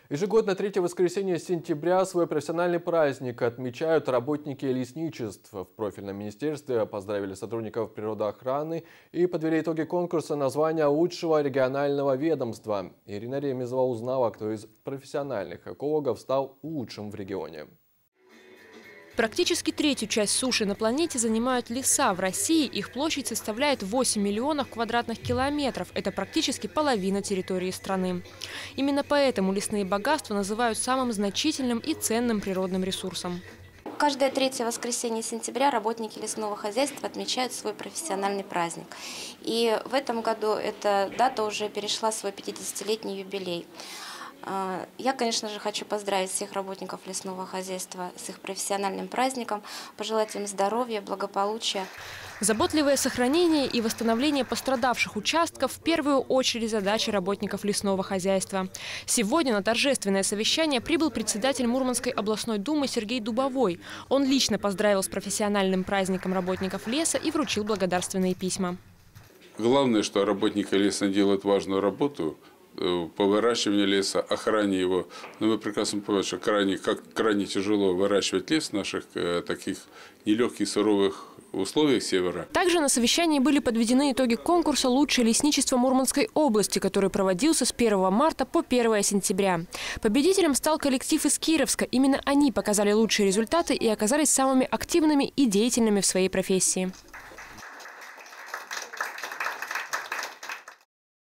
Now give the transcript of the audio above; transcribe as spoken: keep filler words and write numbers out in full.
Ежегодно третье воскресенье сентября свой профессиональный праздник отмечают работники лесничества. В профильном министерстве поздравили сотрудников природоохраны и подвели итоги конкурса на звание лучшего регионального ведомства. Ирина Ремезова узнала, кто из профессиональных экологов стал лучшим в регионе. Практически третью часть суши на планете занимают леса. В России их площадь составляет восемь миллионов квадратных километров. Это практически половина территории страны. Именно поэтому лесные богатства называют самым значительным и ценным природным ресурсом. Каждое третье воскресенье сентября работники лесного хозяйства отмечают свой профессиональный праздник. И в этом году эта дата уже перешла свой пятидесятилетний юбилей. Я, конечно же, хочу поздравить всех работников лесного хозяйства с их профессиональным праздником, пожелать им здоровья, благополучия. Заботливое сохранение и восстановление пострадавших участков в первую очередь задача работников лесного хозяйства. Сегодня на торжественное совещание прибыл председатель Мурманской областной думы Сергей Дубовой. Он лично поздравил с профессиональным праздником работников леса и вручил благодарственные письма. Главное, что работники леса делают важную работу по выращиванию леса, охране его. Но вы прекрасно понимаете, что крайне, как крайне тяжело выращивать лес в наших э, таких нелегких, суровых условиях севера. Также на совещании были подведены итоги конкурса «Лучшее лесничество Мурманской области», который проводился с первого марта по первое сентября. Победителем стал коллектив из Кировска. Именно они показали лучшие результаты и оказались самыми активными и деятельными в своей профессии.